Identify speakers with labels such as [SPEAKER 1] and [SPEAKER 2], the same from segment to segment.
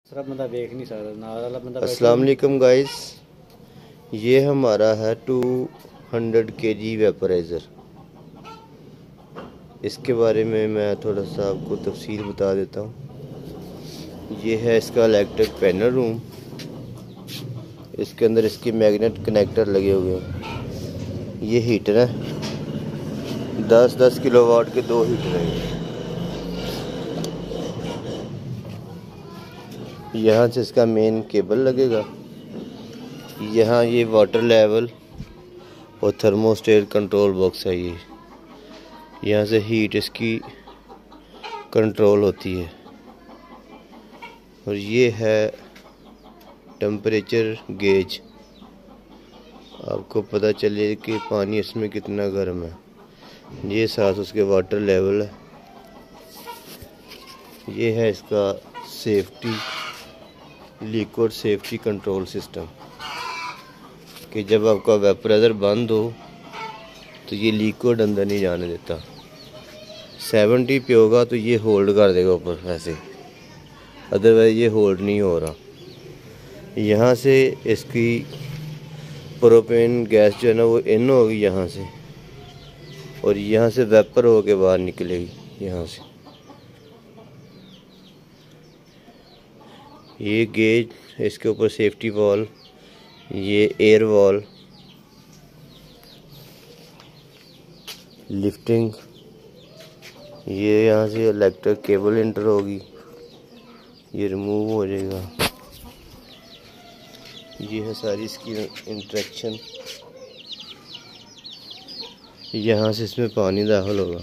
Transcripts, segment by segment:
[SPEAKER 1] बंदा देख नहीं सकता, नाल वाला बंदा।
[SPEAKER 2] अस्सलाम वालेकुम गाइस, ये हमारा है 200 kg वेपराइज़र। इसके बारे में मैं थोड़ा सा आपको तफसील बता देता हूँ। ये है इसका इलेक्ट्रिक पैनल रूम। इसके अंदर इसके मैग्नेट कनेक्टर लगे हुए हैं। ये हीटर है, 10-10 किलोवाट के 2 हीटर हैं। यहाँ से इसका मेन केबल लगेगा। यहाँ ये वाटर लेवल और थर्मोस्टेट कंट्रोल बॉक्स है। ये यहाँ से हीट इसकी कंट्रोल होती है। और ये है टेम्परेचर गेज, आपको पता चले कि पानी इसमें कितना गर्म है। ये साथ उसके वाटर लेवल है। ये है इसका safety liquid safety control system, कि जब आपका वेपराइज़र बंद हो तो ये लिक्विड अंदर नहीं जाने देता। 70 पे होगा तो ये होल्ड कर देगा ऊपर वैसे, अदरवाइज ये होल्ड नहीं हो रहा। यहाँ से इसकी प्रोपेन गैस जो है ना वो इन होगी यहाँ से, और यहाँ से वेपर होके बाहर निकलेगी। यहाँ से ये गेज, इसके ऊपर सेफ्टी वॉल, ये एयर वॉल, लिफ्टिंग, ये यहाँ से इलेक्ट्रिक केबल इंटर होगी, ये रिमूव हो जाएगा। ये है सारी इसकी इंट्रैक्शन। यहाँ से इसमें पानी दाखिल होगा।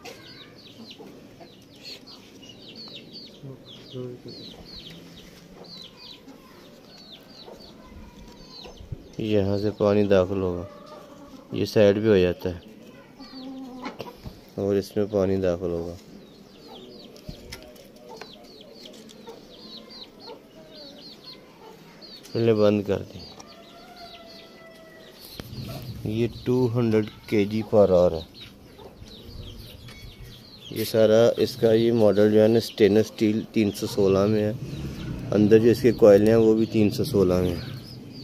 [SPEAKER 2] यहाँ से पानी दाखिल होगा, ये साइड भी हो जाता है और इसमें पानी दाखिल होगा। पहले बंद कर दें। ये 200 kg पर आवर है। ये सारा इसका ये मॉडल जो है ना स्टेनलेस स्टील 316 में है। अंदर जो इसके कॉइल हैं वो भी 316 में है।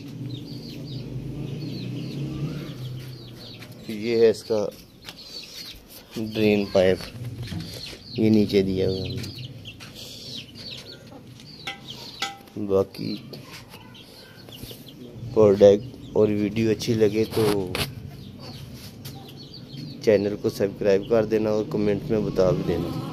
[SPEAKER 2] ये है इसका ड्रेन पाइप, ये नीचे दिया हुआ है। बाकी प्रोडक्ट और वीडियो अच्छी लगे तो चैनल को सब्सक्राइब कर देना और कमेंट में बता भी देना।